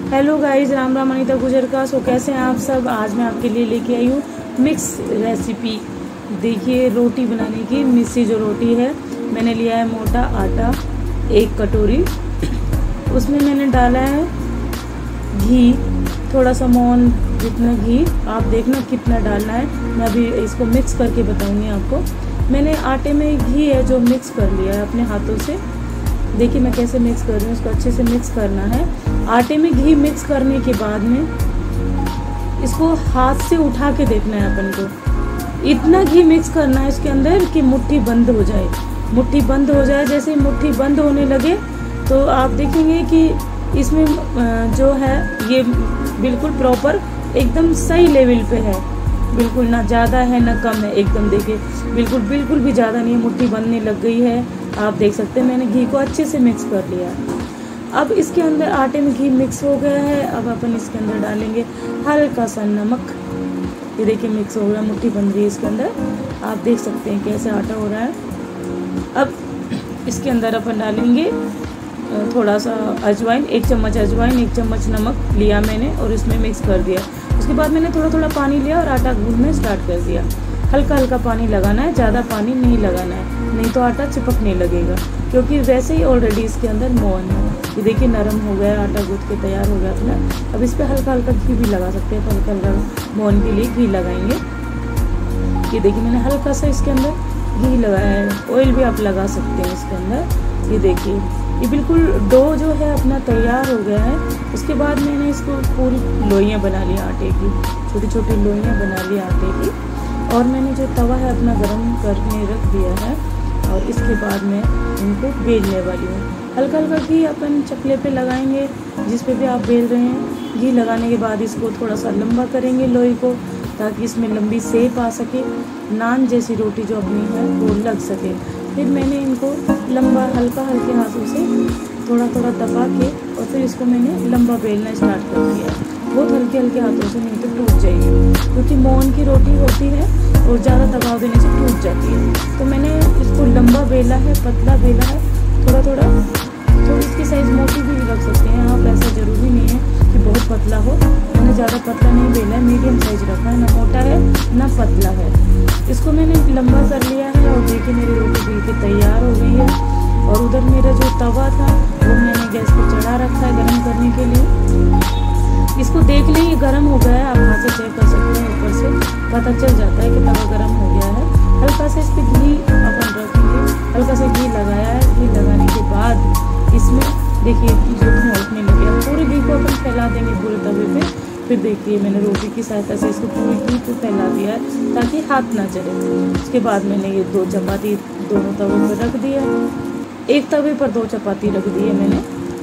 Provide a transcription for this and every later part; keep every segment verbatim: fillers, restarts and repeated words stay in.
Hello guys, Ram Ram Anita Gujar का। सो कैसे हैं आप सब। आज मैं आपके लिए लेके आई हूँ मिक्स रेसिपी। देखिए, रोटी बनाने की मिस्सी जो रोटी है, मैंने लिया है मोटा आटा एक कटोरी। उसमें मैंने डाला है घी, थोड़ा सा मोहन जितना घी। आप देखना कितना डालना है, मैं अभी इसको मिक्स करके बताऊंगी आपको। मैंने आटे में घी है जो मिक्स कर लिया है अपने हाथों से। देखिए मैं कैसे मिक्स कर रही हूँ, इसको अच्छे से मिक्स करना है। आटे में घी मिक्स करने के बाद में इसको हाथ से उठा के देखना है अपन को। इतना घी मिक्स करना है इसके अंदर कि मुट्ठी बंद हो जाए। मुट्ठी बंद हो जाए, जैसे ही मुट्ठी बंद होने लगे तो आप देखेंगे कि इसमें जो है ये बिल्कुल प्रॉपर एकदम सही लेवल पे है। बिल्कुल ना ज़्यादा है ना कम है, एकदम देखिए बिल्कुल बिल्कुल भी ज़्यादा नहीं है। मुट्ठी बनने लग गई है, आप देख सकते हैं। मैंने घी को अच्छे से मिक्स कर लिया। अब इसके अंदर आटे में घी मिक्स हो गया है। अब अपन इसके अंदर डालेंगे हल्का सा नमक। ये देखिए मिक्स हो गया, मुट्ठी बन रही है इसके अंदर। आप देख सकते हैं कैसे आटा हो रहा है। अब इसके अंदर अपन डालेंगे थोड़ा सा अजवाइन, एक चम्मच अजवाइन, एक चम्मच नमक लिया मैंने और इसमें मिक्स कर दिया। उसके बाद मैंने थोड़ा थोड़ा पानी लिया और आटा गूंदना स्टार्ट कर दिया। हल्का हल्का पानी लगाना है, ज़्यादा पानी नहीं लगाना है, नहीं तो आटा चिपकने लगेगा, क्योंकि वैसे ही ऑलरेडी इसके अंदर मोहन है। ये देखिए नरम हो गया, आटा गूंद के तैयार हो गया अपना। अब इस पर हल्का हल्का घी भी लगा सकते हैं, हल्का हल्का मोहन के लिए घी लगाएंगे। ये देखिए मैंने हल्का सा इसके अंदर घी लगाया है, ऑयल भी आप लगा सकते हैं इसके अंदर। ये देखिए ये बिल्कुल डो जो है अपना तैयार हो गया है। उसके बाद मैंने इसको पूरी लोइयाँ बना ली आटे की, छोटी छोटी लोइयाँ बना ली आटे की। और मैंने जो तवा है अपना गरम करने रख दिया है और इसके बाद मैं इनको बेलने वाली हूँ। हल्का हल्का घी अपन चकले पे लगाएंगे, जिस पे भी आप बेल रहे हैं। घी लगाने के बाद इसको थोड़ा सा लंबा करेंगे लोई को, ताकि इसमें लंबी सेप आ सके, नान जैसी रोटी जो अपनी है वो लग सके। फिर मैंने इनको लंबा हल्का हल्के हाथों से थोड़ा थोड़ा दबा के और फिर इसको मैंने लंबा बेलना स्टार्ट कर दिया। बहुत हल्के हल्के हाथों से, नहीं तो टूट जाएगी, क्योंकि मोहन की रोटी होती है और ज़्यादा दबाव देने से टूट जाती है। तो मैंने इसको लंबा बेला है, पतला बेला है, थोड़ा थोड़ा। तो इसकी साइज़ मोटी भी रख सकते हैं आप, ऐसा ज़रूरी नहीं है कि बहुत पतला हो। मैंने ज़्यादा पतला नहीं बेला है, मीडियम साइज़ रखा है, ना मोटा है ना पतला है। इसको मैंने लंबा कर लिया है और देखिए मेरी रोटी बिल्कुल तैयार हो गई है। और उधर मेरा जो तवा था वो मैंने गैस पर चढ़ा रखा है गर्म करने के लिए। इसको देख लें ये गर्म हो गया है, आप हाथ से चेक कर सकते हैं, ऊपर से पता चल जाता है कि तवा गर्म हो गया है। हल्का से इस पर घी अपन रखेंगे, हल्का सा घी लगाया है। घी लगाने के बाद इसमें देखिए जो धुआं उठने लगे, पूरे घी को अपन फैला देंगे पूरे तवे पे। फिर देखिए मैंने रोटी की सहायता से इसको पूरी घी को फैला दिया है ताकि हाथ ना चले। उसके बाद मैंने ये दो चपाती दोनों तवों पर रख दिया। एक तवे पर दो चपाती रख दी है मैंने।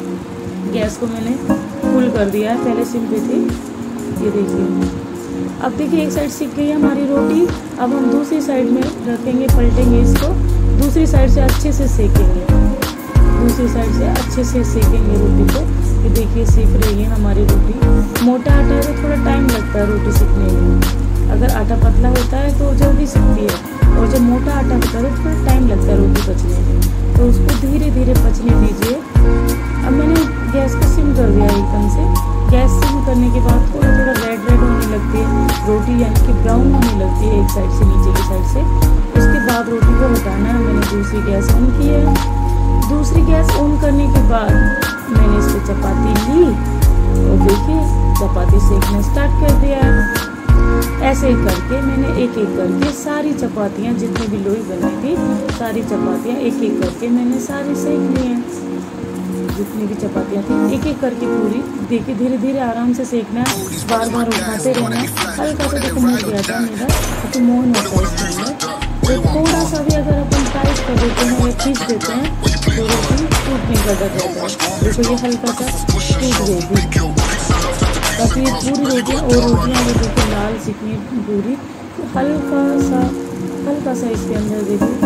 गैस को मैंने फुल कर दिया है, पहले सिम पे थी। ये देखिए अब देखिए एक साइड सिक गई है हमारी रोटी। अब हम दूसरी साइड में रखेंगे, पलटेंगे इसको, दूसरी साइड से अच्छे से सेकेंगे, दूसरी साइड से अच्छे से सेकेंगे रोटी को। ये देखिए सीख रही है हमारी रोटी। मोटा आटा है तो थोड़ा टाइम लगता है रोटी सीखने में। अगर आटा पतला होता है तो जल्दी सीखती है, और जब मोटा आटा होता है तो थोड़ा टाइम लगता है रोटी पचने में। तो उसको धीरे धीरे पचने दीजिए। अब मैंने गैस को सिम कर दिया एकदम से। गैस सिम करने के बाद थोड़ा थोड़ा रेड रेड होने लगती है रोटी, यानी कि ब्राउन होने लगती है एक साइड से नीचे की साइड से। उसके बाद रोटी को हटाना है। मैंने दूसरी गैस ऑन की है। दूसरी गैस ऑन करने के बाद मैंने इस पर चपाती ली और देखिए चपाती सेकना स्टार्ट कर दिया है। ऐसे ही करके मैंने एक एक करके सारी चपातियाँ, जितनी भी लोई बनाई थी सारी चपातियाँ एक एक करके मैंने सारी सेक ली हैं। जितनी भी चपातियाँ थी एक एक करके पूरी। देखिए धीरे धीरे आराम से सेकना है, बार बार उठाते रहना। हल्का सा देखो मुड़ गया था मेरा, क्योंकि मोहन होता है इसके अंदर। तो थोड़ा सा भी अगर अपन टाइट कर देते हैं या खींच देते हैं तो रोटी टूटने का डर रहता है। देखो ये हल्का सा टूट गई, ताकि ये पूरी रोटियाँ और रोटियाँ ये देखिए लाल सीखनी पूरी। तो हल्का सा हल्का सा इसके अंदर देखिए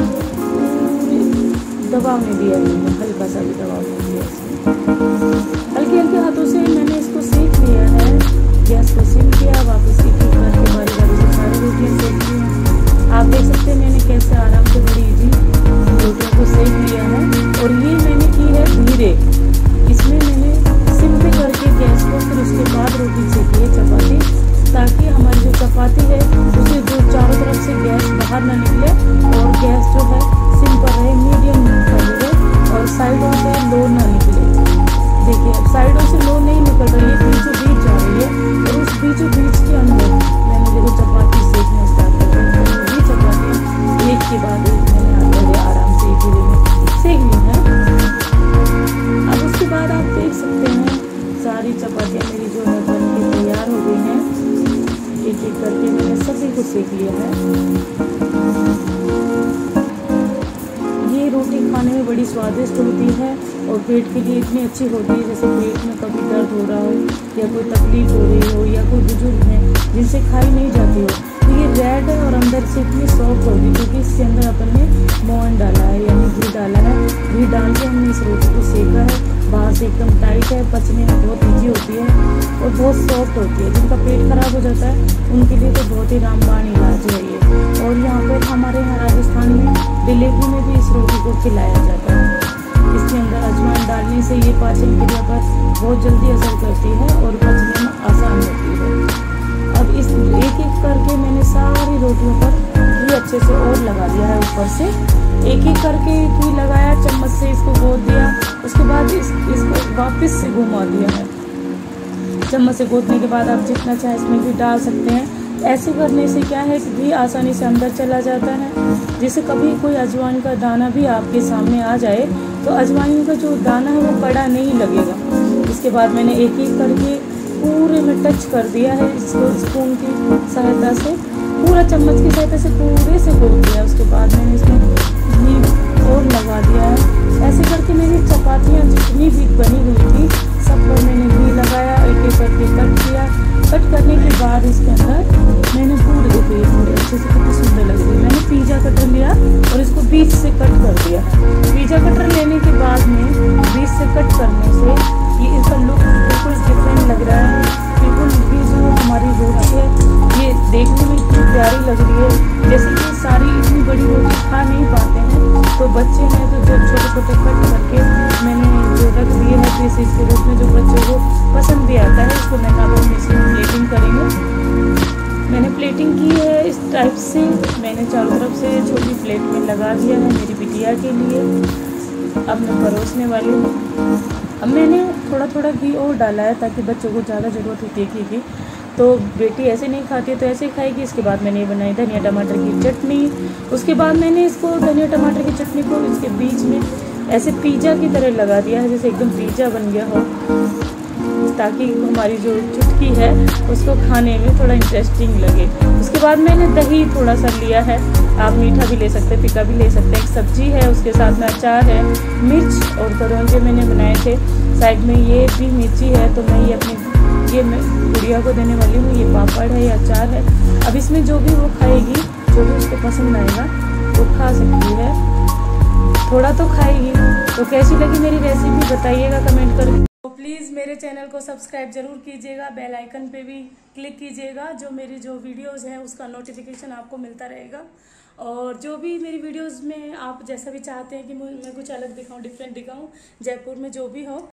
दबाव नहीं दिया मैंने, हल्का सा भी दबाव नहीं दिया इसमें। हल्के हल्के हाथों से मैंने इसको सेक लिया है। गैस को सिम किया, वापस एक एक करके बारी बारी से सारी रोटियाँ सेक ली हैं। आप देख सकते हैं मैंने कैसे आराम से बड़ी इजी रोटियों को सेक लिया है। और ये मैंने की है धीरे, इसमें मैंने सिम पे करके गैस सारी चपातियाँ मेरी जो है बन के तैयार हो गई हैं। एक एक करके मैंने सभी को सेक लिया है। ये रोटी खाने में बड़ी स्वादिष्ट होती है और पेट के लिए इतनी अच्छी होती है। जैसे पेट में कभी दर्द हो रहा हो या कोई तकलीफ हो रही हो या कोई बुजुर्ग है जिनसे खाई नहीं जाती हो, तो ये रेड है और अंदर से इतनी सॉफ्ट होगी क्योंकि इसके अंदर अपन ने मोहन डाला है यानी घी डाला है। घी डाल के हमने इस रोटी को सेका है। बाहर से एकदम टाइट है, पचने में बहुत ईजी होती है और बहुत सॉफ्ट होती है। जिनका पेट खराब हो जाता है उनके लिए तो बहुत ही रामबाण इलाज है ये। और यहाँ पर हमारे यहाँ राजस्थान में डिलीवरी में भी इस रोटी को खिलाया जाता है। इसके अंदर अजवाइन डालने से ये पाचन क्रिया पर बहुत जल्दी असर करती है और पचने में आसान होती है। अब इस एक एक करके मैंने सारी रोटियों पर घी अच्छे से और लगा दिया है। ऊपर से एक एक करके घी लगाया, चम्मच से इसको गोद दिया, उसके बाद इस, इसको वापस से घुमा दिया है। चम्मच से गोदने के बाद आप जितना चाहे इसमें घी डाल सकते हैं। ऐसे करने से क्या है कि घी आसानी से अंदर चला जाता है, जिससे कभी कोई अजवाइन का दाना भी आपके सामने आ जाए तो अजवाइन का जो दाना है वो बड़ा नहीं लगेगा। इसके बाद मैंने एक एक करके पूरे में टच कर दिया है। इसको स्पून की सहायता से पूरा चम्मच की सहायता से पूरे से गोद दिया। उसके बाद मैंने इसमें घी और लगा दिया है। ऐसे करके मैंने चपातियाँ जितनी भी बनी हुई थी सब पर मैंने घी लगाया, एक एक करके कट किया। कट करने के बाद इसके अंदर मैंने पूरे देखिए पूरे अच्छे से कितनी सुंदर लग रही है। मैंने पिज़्ज़ा कटर लिया और इसको बीच से कट कर दिया। पिज़्ज़ा कटर लेने के बाद में बीच से कट करने से ये इसका लुक बिल्कुल डिफरेंट लग रहा है। बिल्कुल भी जो हमारी रोटी है ये देखने में इतनी प्यारी लग रही है। जैसे कि सारी इतनी बड़ी रोटी खा नहीं पाते हैं तो बच्चे हैं तो जो छोटे छोटे कट करके मैंने जो रख दिए हैं पीसेस के रूप में, जो बच्चों को पसंद भी आता है। इसको मैं अब हम इसमें प्लेटिंग करेंगे। मैंने प्लेटिंग की है इस टाइप से। मैंने चारों तरफ से छोटी प्लेट में लगा दिया है मेरी बिटिया के लिए। अब मैं परोसने वाली हूँ। अब मैंने थोड़ा थोड़ा घी और डाला है ताकि बच्चों को ज़्यादा ज़रूरत होती है घी की, तो बेटी ऐसे नहीं खाती है तो ऐसे ही खाएगी। इसके बाद मैंने ये बनाई धनिया टमाटर की चटनी। उसके बाद मैंने इसको धनिया टमाटर की चटनी को इसके बीच में ऐसे पिज़्ज़ा की तरह लगा दिया है, जैसे एकदम पिज़्ज़ा बन गया हो, ताकि हमारी जो चुटकी है उसको खाने में थोड़ा इंटरेस्टिंग लगे। उसके बाद मैंने दही थोड़ा सा लिया है, आप मीठा भी ले सकते हैं, फीका भी ले सकते हैं। एक सब्जी है, उसके साथ में अचार है, मिर्च और करौंजे मैंने बनाए थे। साइड में ये भी मिर्ची है तो मैं ये अपनी ये मैं गुड़िया को देने वाली हूँ। ये पापड़ है, ये अचार है। अब इसमें जो भी वो खाएगी, जो भी उसको पसंद आएगा वो खा सकती है, थोड़ा तो खाएगी। तो कैसी लगी मेरी रेसिपी बताइएगा कमेंट करके। तो प्लीज़ मेरे चैनल को सब्सक्राइब जरूर कीजिएगा, बेल आइकन पे भी क्लिक कीजिएगा, जो मेरी जो वीडियोस हैं उसका नोटिफिकेशन आपको मिलता रहेगा। और जो भी मेरी वीडियोस में आप जैसा भी चाहते हैं कि मैं कुछ अलग दिखाऊं, डिफरेंट दिखाऊं, जयपुर में जो भी हो